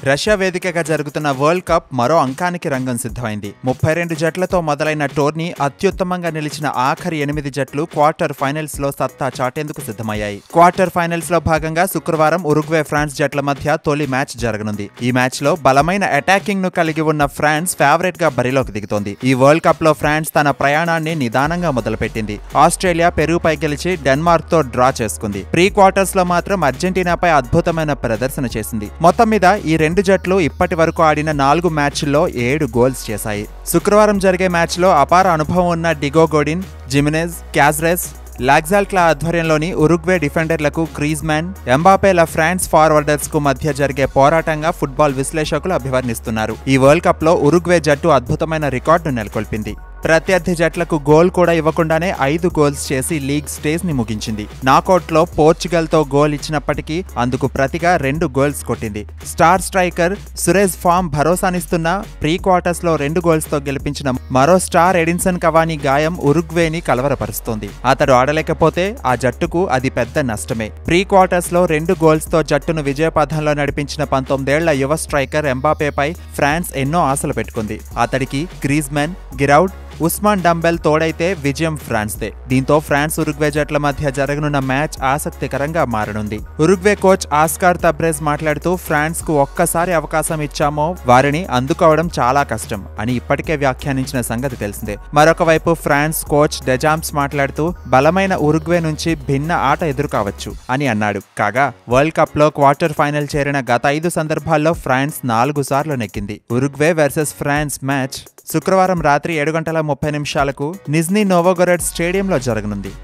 Russia వేదికగా జరుగుతున్న world cup మరో అంకానికి రంగం సిద్ధమైంది. 32 జట్లతో మొదలైన టోర్నీ అత్యుత్తమంగా నిలిచిన ఆఖరి 8 జట్లు క్వార్టర్ ఫైనల్స్ లో సత్తా చాటేందుకు సిద్ధమయ్యాయి. క్వార్టర్ ఫైనల్స్ లో భాగంగా శుక్రవారం ఉరుగ్వే ఫ్రాన్స్ జట్ల మధ్య తొలి మ్యాచ్ జరగనుంది. ఈ మ్యాచ్ లో బలమైన అటాకింగ్ ను కలిగి ఉన్న ఫ్రాన్స్ ఫేవరెట్ గా బరిలోకి దిగుతోంది. ఈ వరల్డ్ కప్ లో ఫ్రాన్స్ తన ప్రయాణాన్ని నిదానంగా మొదలుపెట్టింది. ఆస్ట్రేలియా పెరూపై గెలిచి డెన్మార్క్ తో డ్రా చేసుకుంది. ప్రీ క్వార్టర్స్ లో మాత్రం అర్జెంటీనాపై అద్భుతమైన ప్రదర్శన చేసింది. మొత్తం మీద ఈ రెండు జట్లు ఇప్పటి వరకు ఆడిన 4 మ్యాచ్ల్లో 7 గోల్స్ చేశాయి. శుక్రవారం జరిగే మ్యాచ్లో అపార అనుభవం ఉన్న డిగో గోడిన్, జిమినెజ్, క్యాజ్రెస్, లాగ్జాల్క్లా ఆధ్వర్యంలోని ఉరుగ్వే డిఫెండర్లకు గ్రీజ్మాన్, ఎంబాపేల ఫ్రాన్స్ ఫార్వర్డర్స్ కు మధ్య జరిగే పోరాటంగా ఫుట్బాల్ విశ్లేషకులు అభివర్ణిస్తున్నారు. ఈ వరల్డ్ కప్ లో ఉరుగ్వే జట్టు అద్భుతమైన రికార్డును నెలకొల్పింది. ప్రత్యర్థి జట్లకు గోల్ కూడా ఇవ్వకుండానే 5 గోల్స్ చేసి లీగ్ స్టేజ్ ని ముగించింది. నాకౌట్ లో పోర్చుగల్ తో గోల్ ఇచ్చినప్పటికీ అందుకు ప్రతిగా 2 గోల్స్ కొట్టింది. స్టార్ స్ట్రైకర్ సురేజ్ ఫామ్ భరోసానిస్తున్న ప్రీ క్వార్టర్స్ లో 2 గోల్స్ తో గెలిపించిన మరో స్టార్ ఎడిన్సన్ కవానీ గాయం ఉరుగ్వేని కలవరపరుస్తోంది. అతడు ఆడలేకపోతే ఆ జట్టుకు అది పెద్ద నష్టమే. ప్రీ క్వార్టర్స్ లో 2 గోల్స్ తో జట్టును విజయపథంలో నడిపించిన 19 ఏళ్ల యువ స్ట్రైకర్ ఎంబాపేపై ఫ్రాన్స్ ఎన్నో ఆశలు పెట్టుకుంది. అతడికి గ్రీజ్మాన్, గిరౌడ్, ఉస్మాన్ డంబెల్ తోడైతే విజయం ఫ్రాన్స్దే. దీంతో ఫ్రాన్స్ ఉరుగ్వే జట్ల మధ్య జరగనున్న మ్యాచ్ ఆసక్తికరంగా మారనుంది. ఉరుగ్వే కోచ్ ఆస్కార్ తబ్రెజ్ మాట్లాడుతూ ఫ్రాన్స్ కు ఒక్కసారి అవకాశం ఇచ్చామో వారిని అందుకోవడం చాలా కష్టం అని ఇప్పటికే వ్యాఖ్యానించిన సంగతి తెలిసిందే. మరొక వైపు ఫ్రాన్స్ కోచ్ డెజాంప్స్ మాట్లాడుతూ బలమైన ఉరుగ్వే నుంచి భిన్న ఆట ఎదురుకావచ్చు అని అన్నాడు. కాగా వరల్డ్ కప్ లో క్వార్టర్ ఫైనల్ చేరిన గత 5 సందర్భాల్లో ఫ్రాన్స్ 4 సార్లు నెగ్గింది. ఉరుగ్వే వర్సెస్ ఫ్రాన్స్ మ్యాచ్ శుక్రవారం రాత్రి 7:30 నిమిషాలకు నిజ్నీ నోవోగొరోడ్ స్టేడియంలో జరగనుంది.